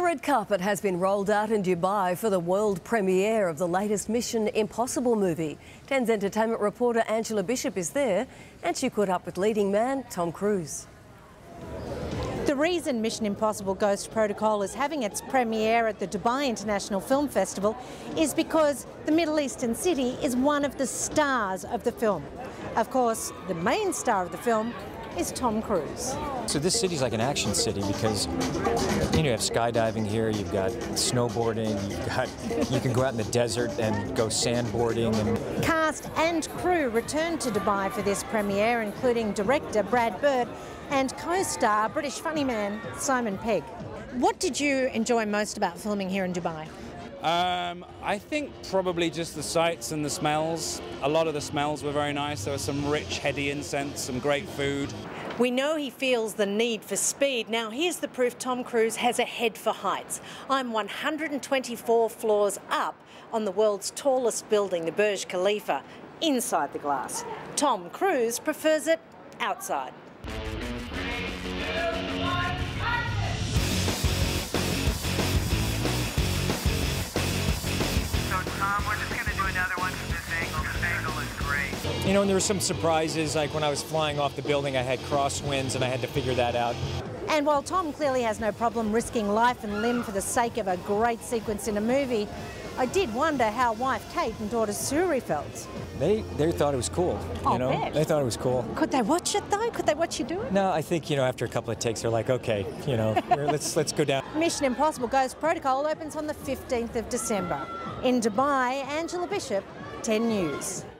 red carpet has been rolled out in Dubai for the world premiere of the latest Mission Impossible movie. 10's entertainment reporter Angela Bishop is there, and she caught up with leading man Tom Cruise. The reason Mission Impossible Ghost Protocol is having its premiere at the Dubai International Film Festival is because the Middle Eastern city is one of the stars of the film. Of course, the main star of the film is Tom Cruise. So this city's like an action city because you have skydiving here, you've got snowboarding, you can go out in the desert and go sandboarding. And Cast and crew returned to Dubai for this premiere, including director Brad Bird and co-star British funny man Simon Pegg. What did you enjoy most about filming here in Dubai? I think probably just the sights and the smells. A lot of the smells were very nice. There was some rich, heady incense, some great food. We know he feels the need for speed. Now here's the proof Tom Cruise has a head for heights. I'm 124 floors up on the world's tallest building, the Burj Khalifa, inside the glass. Tom Cruise prefers it outside. We're just going to do another one from this angle. This angle is great. you know, and there were some surprises, like when I was flying off the building, I had crosswinds and I had to figure that out. And while Tom clearly has no problem risking life and limb for the sake of a great sequence in a movie, I did wonder how wife Kate and daughter Suri felt. They thought it was cool, you know? Bet. They thought it was cool. Could they watch it though? Could they watch you do it? No, I think, after a couple of takes, they're like, okay, let's go down. Mission Impossible Ghost Protocol opens on the 15th of December. In Dubai, Angela Bishop, 10 News.